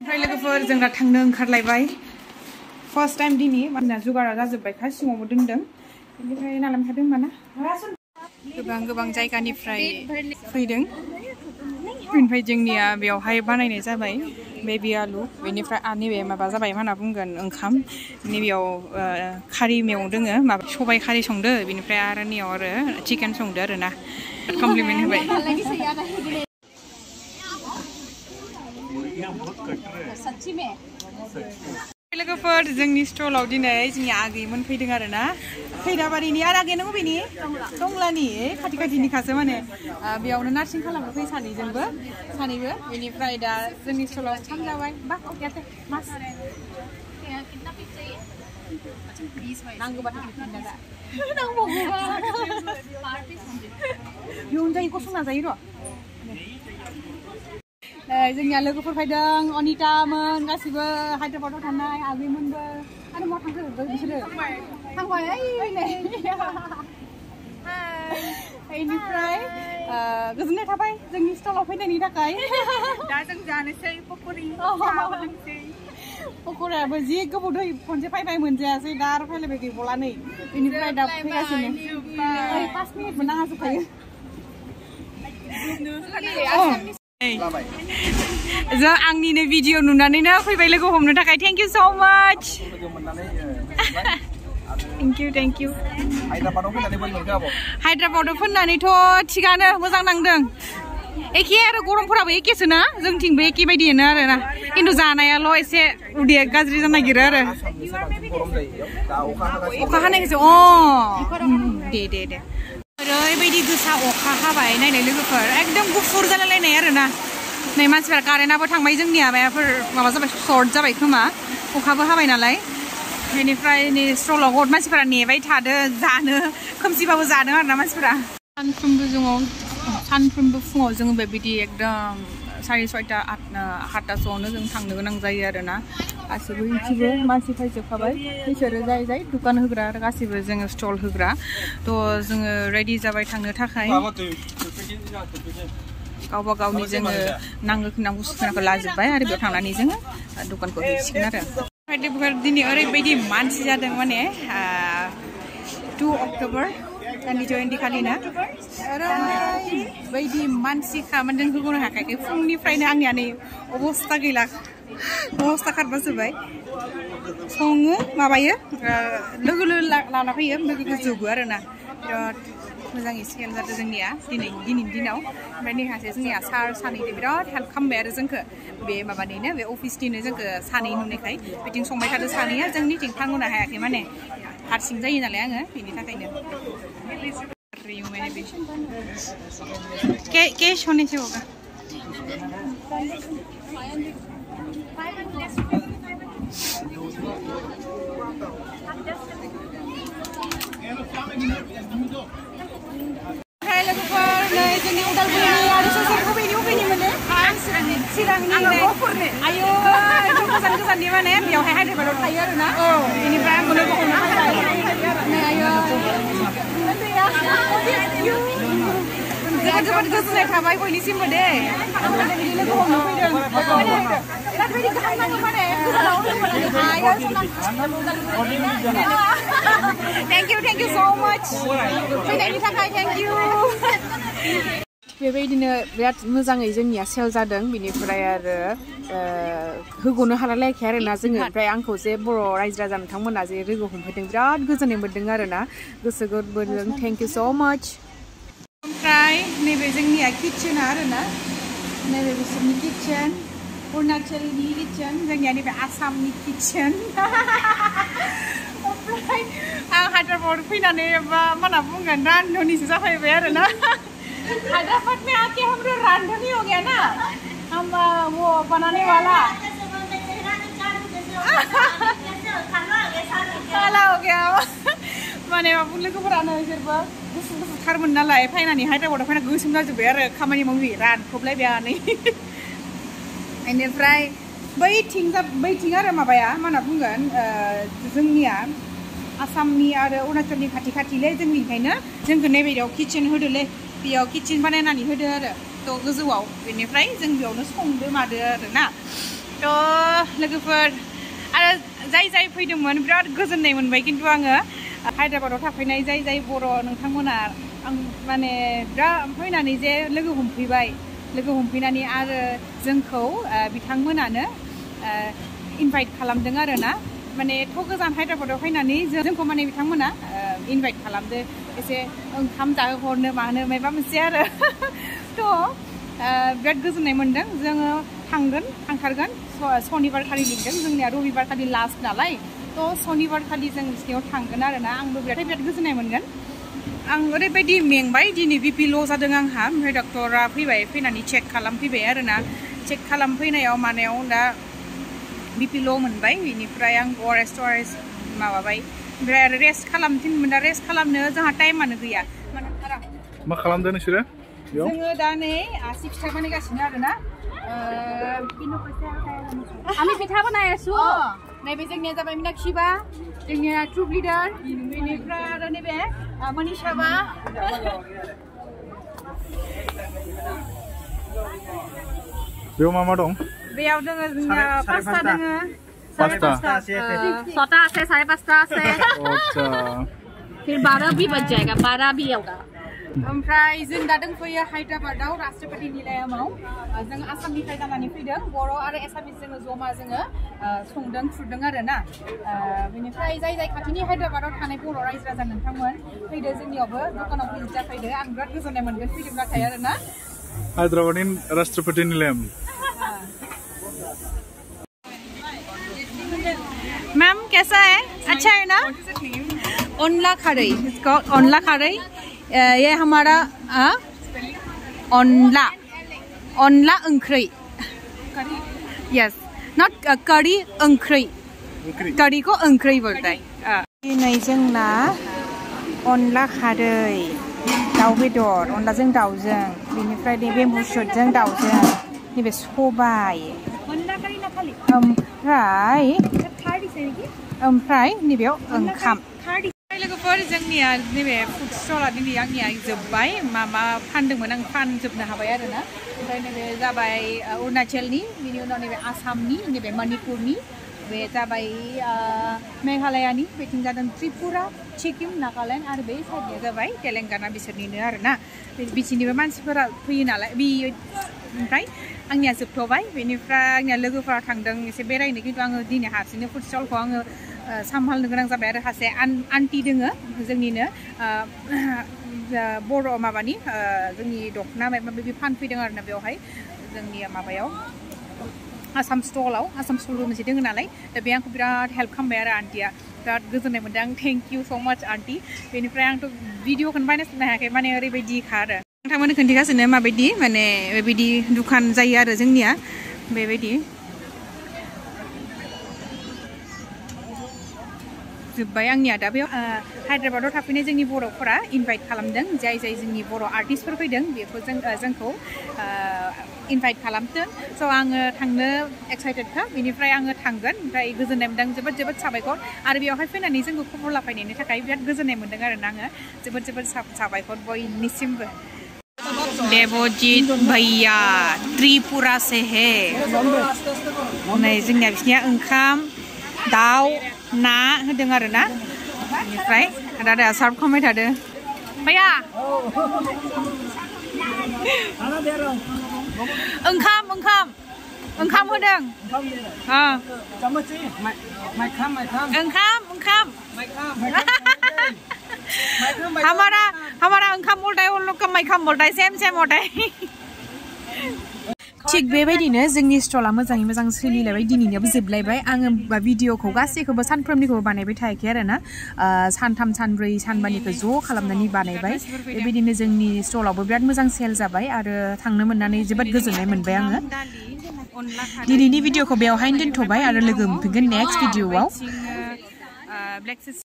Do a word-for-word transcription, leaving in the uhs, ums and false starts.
ओमफ्राय लोगोफोर जों दा थांनो ओंखारलायबाय फार्स्ट टाइम दिनै मानोना जुगारा जाजोब्बाय सिङावबो दोनदों बेनिफ्राय नालाम थादों माना गोबां गोबां जायगानिफ्राय फैदों बेनिफ्राय जोंनिया बेयावहाय बानायनाय जाबाय बेबि आलु बेनिफ्राय नैबे माबा जाबाय मा होनना बुंगोन ओंखाम नैबेयाव खारि मैगं दोङो माबा सबाइ खारि संदो बेनिफ्राय आरो नैयाव आरो चिकेन संदो आरो ना कमप्लिमेन्ट होबाय लोगोफोर जोंनि स्टलाव दिनै जोंनि आगैमोन फैदों आरो ना खैराबारिनि आरो आगै नों बबेनि टंलानि खाथि खाथिनिखासो माने बेयावनो नार्सिं खालामनो फै सानैजोंबो सानैबो बेनिफ्राय दा जोंनि स्टलाव ओंखाम जाबाय बा मास नांगौबाथ' बिदिनो दा इयुन जायो गसंना जायो र' जोंनिया लोगोफोर फैदों अनितामोन गासिबो हायद्राबादाव थानाय आगैमोनबो आरो मा थांखो बिसोरो थांबाय बेनिफ्राय गोजोननाय थाबाय जोंनि स्टलाव फैनायनि थाखाय दा जों जानोसै पक'रि पक'रायाबो जि गोबाव दै खनसे फैबाय मोनजायासै दा आरो फैलायबाय गैबावला नै बेनिफ्राय दा फैगासिनो पास मिनिटबो नाङाजोबखायो जों आंनिनो भिडिअ नुनानैनो फैबाय लोगो हमनो थाखाय थेंक इउ स' माच थेंक इउ थेंक इउ हायद्राबादाव फैनानैथ' थिगानो मोजां नांदों एखे आरो गरमफोराबो एखेसो ना जोंथिंबो एखे बायदियानो आरो ना खिन्थु जानायाल' एसे उदैया गाज्रि जानो नागिरो आरो अखा हानायखौसो अ दे दे दे ओरैबायदि गोसा अखा हाबाय नायनाय लोगोफोर एकदम गुफुर जालायलायनाय आरो ना नै मानसिफोरा कारेन्टआबो थांबाय जोंनिया माबाफोर माबा जाबाय सर्ट जाबाय खोमा अखाबो हाबाय नालाय बेनिफ्राय नै स्टलाव गद मानसिफोरा नेबाय थादो जानो खोमसिबाबो जादों आरो ना मानसिफोरा सानफ्रोमबो जोङो सानफ्रोमबो फुङाव जोङो बेबायदि एकदम साराय सयथा आठथासोआवनो जों थांनो गोनां जायो आरो ना गासिबो इथिबो मानसि फैजोबखाबाय बिसोरो जाय जाय दुखान होग्रा आरो गासिबो जोङो स्टल होग्रा थ' जोङो रेडि जाबाय थांनो थाखाय गावबा गावनि जोङो नांगौ खिनां बुस्थुफोरखौ लाजोब्बाय आरो बेयाव थांनानै जोङो दखानखौ हैसिगोन आरो दिनै ओरैबायदि मानसि जादों माने टु अक्ट'बर दानि जयन्ती खालिनो ओरैबायदि मानसिखा माने जों होग'नो हायाखै फुंनिफ्रायनो आंनिया नै अबस्था गैला अबस्था खारबाजोब्बाय सङो माबायो लोगो लोगो लाना फैयो लोगो लोगो जोबो आरो ना बिराद मोजाङै सेल जादों जोंनिया दिनै दिनैनि दिनाव ओमफ्राय नेहासे जोंनिया सार सानैजों बिराद हेल्प खालामबाय आरो जोंखौ बे माबानिनो बे अफिसनिनो जोंखौ सानै नुनायखाय बिथिं संबाय थादों सानैया जोंनिथिं थांहोनो हायाखै माने हारसिं जायो नालाय आङो बेनि थाखायनो कैश होने से होगा जोंनि उदालगुरिनि आरो ससेल बबेनि बबेनि मोनो चिरांनि आयौ गोजान गोजाननि माने बेयावहाय हायद्राबादाव थायो आरो ना बेनिफ्राय आंबो लोगो हमनो थाखाय आयौ जोबोद जोबोद गोजोननाय थाबाय बयनिसिमबो दे बिदि लोगो हमनो फैदों ओरैबायदि गाहाम नाङो माने गोजानाव थेंक इउ थेंक इउ स' माच फैनायनि थाखाय थेंक इउ बेबायदिनो बिराद मोजाङै जोंनिया सेल जादों बिनिफ्राय आरो होग'नो हालायलायाखै आरो ना जोङो ओमफ्राय आंखौ जे बर' रायजो राजा नोंथांमोना जे लोगो हमफैदों बिराद गोजोननाय मोन्दों आरो ना गोसो गोरबोजों थेंक इउ स' माच ओमफ्राय नैबे जोंनिया किटचेना आरो ना नैबे बिसोरनि किटचेन अरुणाचलनि किटचेन जोंनिया नैबे आसामनि किटचेन ओमफ्राय आं हायद्राबाद फैनानै मा होनना बुंगोन रान्धनिसो जाफैबाय आरो ना हैदराबाद में आके हम लोग रांधनी हो गया ना हम वो बनाने वाला खाला हो गया माने माबा लोगोफोरानो बिसोरबो गुसु गुसु थारमोन नालाय फैनानै हायद्राबादाव फैना गोसोम जाजोब्बाय आरो खामानि मावि रानख्रबलायबायानै बेनिफ्राय बैथिं बैथिं आरो माबाया मा होनना बुंगोन जोंनिया आसामनि आरो अरुणाचलनि खाथि खाथिले जोंनिखायनो जोंखौ नैबेयाव किटचेन होदोलै बेयाव किटचेन बानायनानै होदो आरो थ' गोजौआव बेनिफ्राय जों बेयावनो संदो मादो आरो ना थ' लोगोफोर आरो जाय जाय फैदोंमोन बिराद गोजोननाय मोनबाय खिन्थु आङो हायद्राबादाव थाफैनाय जाय जाय बर' नोंथांमोना आं माने बिराद फैनानै जे लोगो हमफैबाय लोगो हमफैनानै आरो जोंखौ बिथांमोनानो इनभाइट खालामदों आरो ना माने थ' गोजान हायद्राबादाव फैनानै जोंखौ माने बिथांमोना इनभाइट खालामदो एसे ओंखाम जाहोहरनो मानो माबा मोनसे आरो थ' बिराद गोजोननाय मोनदों जोङो थांगोन थांथारगोन सनिबार खालि लिंदों जोंनिया रबिबार खालि लास्ट नालाय थ' सनिबार खालि जों बिसिनियाव थांगोन आरो ना आंबो बिराद बिराद गोजोननाय मोनगोन आं ओरैबायदि मेंबाय दिनै बिपि ल' जादों आंहा ओमफ्राय डक्टरा फैबाय फैनानै चेक खालामफैबाय आरो ना चेक खालामफैनायाव मानायाव दा बिपि ल' मोनबाय बेनिफ्राय आं अरेस्ट अरेस्ट माबाबाय ओमफ्राय आरो रेस्ट खालामफिनमोन दा रेस्ट खालामनो जोंहा टाइमानो गैया मा खालामदों नोंसोरो जोङो दा नै आसि फिथा बानायगासिनो आरो ना আমি পিঠা বনাই আছো नैबे जोंनिया जाबाय मीनाक्षीबा जोंनिया ट्रुप लिडार बेनिफ्राय आरो नैबे मनीषाबा बेयाव मा मा दं बेयाव दोङो जोंना पास्ता दोङो पास्ता ছটা আছে साढ़े पाँचटा আছে अच्छा फिर बारह भी बज जाएगा बारह भी होगा ओमफ्राय जों दा दंफैयो हायद्राबादाव राष्ट्रपति निलायमाव जों आसामनिफ्राय जानानै फैदों बर' आरो एसामिस जोङो जमा जोङो संदों खुरदों आरो ना बेनिफ्राय जाय जाय खाथिनि हायद्राबादाव थानाय बर' रायजो राजा नोंथांमोन फैदो जोंनियावबो दखानाव भिजिट जाफैदो आं बिराद गोजोननाय मोनगोन फैदोंब्लाथाय आरो ना हैदराबादनि राष्ट्रपति निलयम मैम कैसा है अच्छा है ना ओनला खारई इसको ओनला खारई ये हमारा ओनला ओनला ओंख्रै यस नॉट करी ओंख्रै करी को ओंख्रै बोलता है दिनै जोंना अनला खारै दाउ बेदर अनलाजों दाउजों बेनिफ्राय नैबे मुसुरजों दाउजों नैबे सबाय ओमफ्राय ओमफ्राय नैबेयाव ओंखाम लोगोफोर जोंनिया नैबे फुड स्टला दिनै आंनिया जोब्बाय मा मा फानदोंमोन आं फानजोबनो हाबाय आरो ना ओमफ्राय नैबे जाबाय अरुणाचलनि बेनि उनाव नैबे आसामनि नैबे मणिपुरनि बे जाबाय मेघालयानि बेथिं जादों त्रिपुरा सिक्किम नागालेण्ड आरो बे साइडनिया जाबाय तेलेंगाना बिसोरनिनो आरो ना बिसोरनिबो मानसिफोरा फैयो नालाय बे ओमफ्राय आंनिया जोबथ'बाय बेनिफ्राय आंनिया लोगोफोरा थांदों एसे बेरायनो खिन्थु आङो दिनै हारसिंनो फुड स्टलखौ आङो सामलायनो गोनां जाबाय आरो सासे आन्टि दोङो जोंनिनो बर' माबानि जोंनि दखना माबा माबि फानफैदों आरो ना बेवहाय जोंनि माबायाव आसाम स्टलाव आसाम स्टलबो मोनसे दोङो नालाय दा बे आंखौ बिराद हेल्प खालामबाय आरो आन्टिया बिराद गोजोननाय मोनदों आं थेंक इउ स' माच आन्टि बेनिफ्राय आंथ' भिडिअखौनो बानायनो हायाखै माने ओरैबायदिखा आरो नोंथांमोननो खोन्थिगासिनो माबायदि माने बेबायदि दुखान जायो आरो जोंनिया बेबायदि जोब्बाय आंनिया दा बेयाव हायद्राबादाव थाफैनाय जोंनि बर'फोरा इनभाइट खालामदों जाय जाय जोंनि बर' आर्टिस्टफोर फैदों बेखौ जों जोंखौ इनभाइट खालामदों स' आङो थांनो एक्साइटेडखा बेनिफ्राय आङो थांगोन ओमफ्राय गोजोननाय मोनदों जोबोद जोबोद साबायखर आरो बेवहाय फैनानै जोंखौ खबर लाफैनायनि थाखाय बिराद गोजोननाय मोनदों आरो ना आङो जोबोद जोबोद साबायखर बयनिसिमबो देवजीत भैया त्रिपुरा से है नै जोंनिया बिसनिया ओंखाम दाउ ना होदों आरो ना बेनिफ्राय दादाया सार्भ खालामबाय थादों भैया ओंखाम ओंखाम ओंखाम होदों ओंखाम ओंखाम हमारा हमारा ओंखाम बोलता है उन लोग का मैखाम बोलता है सेम सेम होता है थिग बेबायदिनो जोंनि स्टला मोजाङै मोजां सोलिलायबाय दिनैनियाबो जोबलायबाय आङो भिडिअखौ गासैखौबो सानफ्रोमनिखौबो बानायबाय थायाखै आरो ना सानथाम सानब्रै सानबानिखौ ज' खालामनानै बानायबाय बेबायदिनो जोंनि स्टलावबो बिराद मोजां सेल जाबाय आरो थांनो मोननानै जोबोद गोजोननाय मोनबाय आङो दिनैनि भिडिअखौ बेवहायनो दोनथ'बाय आरो लोगो मोनफिनगोन नेक्स्ट भिडिअआव